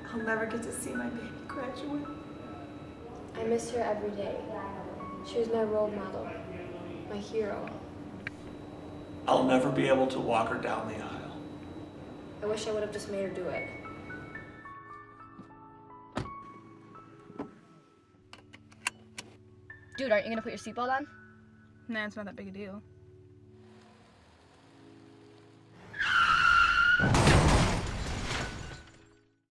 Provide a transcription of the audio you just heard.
I'll never get to see my baby graduate. I miss her every day. She was my role model, my hero. I'll never be able to walk her down the aisle. I wish I would have just made her do it. Dude, aren't you gonna put your seatbelt on? Nah, it's not that big a deal.